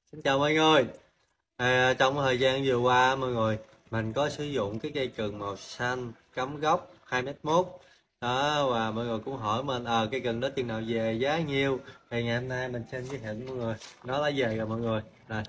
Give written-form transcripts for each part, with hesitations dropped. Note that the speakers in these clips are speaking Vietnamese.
Xin chào mọi người. Trong thời gian vừa qua mọi người, mình có sử dụng cái cây cần màu xanh cắm gốc 2,1 m đó, và mọi người cũng hỏi mình cây cần đó chừng nào về, giá nhiêu. Thì ngày hôm nay mình xin giới thiệu với mọi người, nó đã về rồi mọi người. Đây,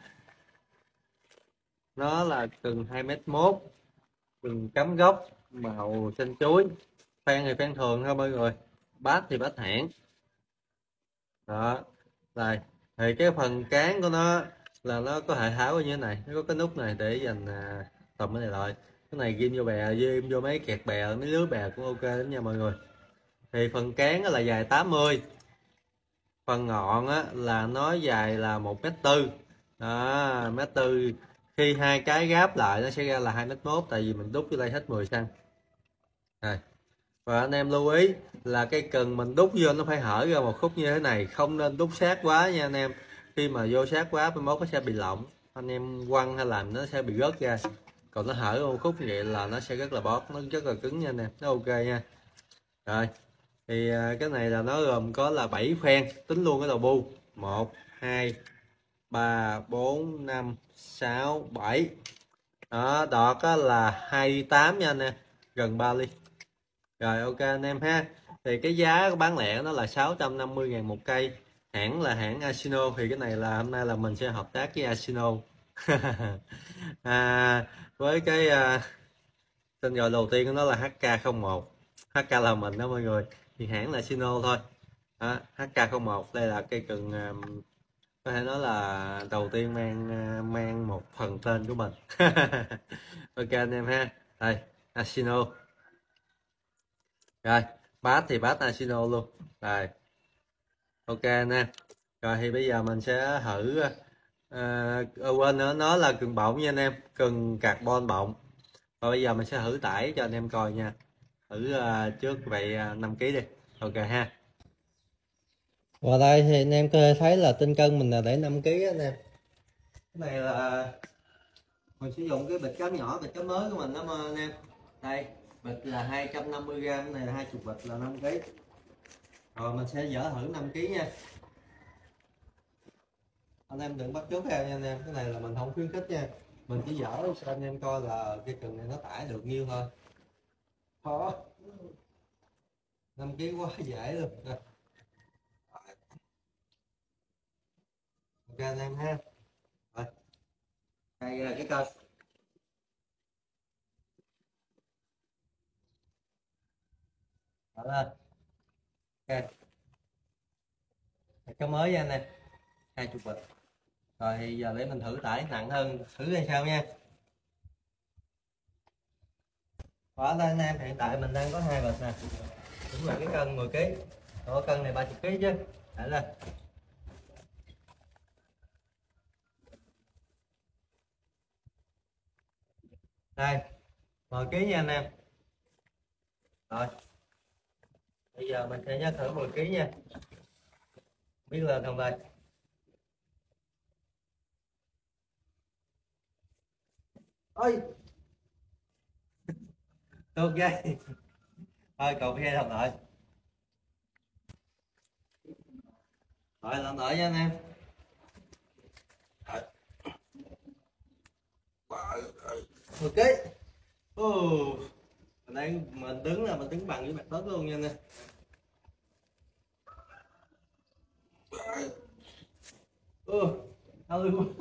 nó là cần 2,1 m, cần cắm gốc màu xanh chuối, phan thì phan thường thôi mọi người, bát thì bát hãng đó. Đây, thì cái phần cán của nó là nó có hệ tháo như thế này, nó có cái nút này để dành tầm cái này lại. Cái này ghim vô bè, ghim vô mấy kẹt bè, mấy lưới bè cũng ok lắm nha mọi người. Thì phần cán là dài 80, phần ngọn là nó dài là 1,4 m đó, 1,4 m. Khi hai cái gáp lại nó sẽ ra là 2,1 m, tại vì mình đúc vô đây hết 10 cm. Đây, và anh em lưu ý là cái cần mình đúc vô nó phải hở ra một khúc như thế này, không nên đúc sát quá nha anh em. Khi mà vô sát quá mai mốt nó sẽ bị lỏng, anh em quăng hay làm nó sẽ bị rớt ra. Còn nó hở một khúc như vậy là nó sẽ rất là bóp, nó rất là cứng nha anh em, nó ok nha. Rồi thì cái này là nó gồm có là 7 khoen, tính luôn cái đầu bu: 1 2 3 4 5 6 7 đó. Đọt là 28 nha anh em, gần 3 ly. Rồi ok anh em ha. Thì cái giá bán lẻ nó là 650.000 một cây. Hãng là hãng Asino. Thì cái này là hôm nay là mình sẽ hợp tác với Asino. à, với cái tên gọi đầu tiên của nó là HK01. HK là mình đó mọi người, thì hãng là Asino thôi. HK01 đây là cây cần có thể nói là đầu tiên mang một phần tên của mình. Ok anh em ha. Đây, Asino. Rồi bát thì bát Asino luôn. Rồi ok nè. Rồi thì bây giờ mình sẽ thử quên nữa, nó là cần bọng nha anh em, cần carbon bọng. Và bây giờ mình sẽ thử tải cho anh em coi nha. Thử trước vậy 5 kg đi. Ok ha. Và đây thì anh em có thể thấy là tinh cân mình là để 5 kg anh em. Cái này là mình sử dụng cái bịch cám nhỏ, bịch cám mới của mình đó mà anh em. Đây, bịch là 250g, cái này là 20 bịch là 5 kg. Rồi mình sẽ dỡ thử 5 kg nha. Anh em đừng bắt chước theo nha anh em, cái này là mình không khuyến khích nha. Mình chỉ dỡ cho anh em coi là cái cần này nó tải được nhiêu thôi. Khó. 5 kg quá dễ luôn. Rồi. Ok anh em ha. Rồi. Đây là cái cân. Đó lên. Ok. Cái mới nha anh em. 20 bịch. Rồi thì giờ để mình thử tải nặng hơn, thử xem sao nha. Đó đây anh em, hiện tại mình đang có 2 bịch nè. Đúng là cái cân 10 kg. Còn cân này 30 kg chứ. Để lên. Đây, 10 kg nha anh em. Rồi. Bây giờ mình sẽ nhắc thử 10 kg nha. Biết lên không đây? Ôi. Ok. Thôi cầu phe làm lại. Rồi làm lại nha anh em. Ok. Mình đang mình đứng là mình đứng bằng với mặt đất luôn nha nè. Đau luôn.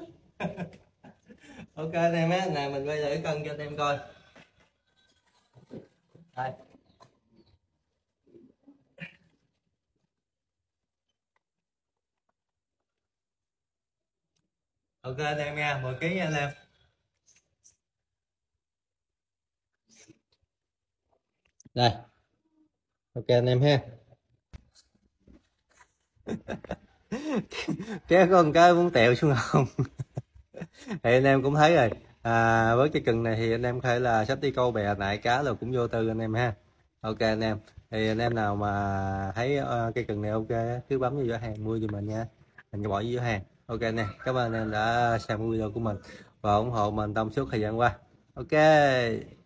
Ok anh em á, này mình quay lại cân cho anh em coi. Đây. Ok anh em nha, 10 kg nha anh em. Đây. Ok anh em ha. Kéo con cái muốn tẹo xuống không? Thì anh em cũng thấy rồi. Với cái cần này thì anh em có thể là xách đi câu bè nại cá rồi cũng vô tư anh em ha. Ok anh em, thì anh em nào mà thấy cái cần này ok cứ bấm vào giỏ hàng mua giùm mình nha, mình bỏ vô giỏ hàng. Ok nè, cảm ơn anh em đã xem video của mình và ủng hộ mình trong suốt thời gian qua. Ok.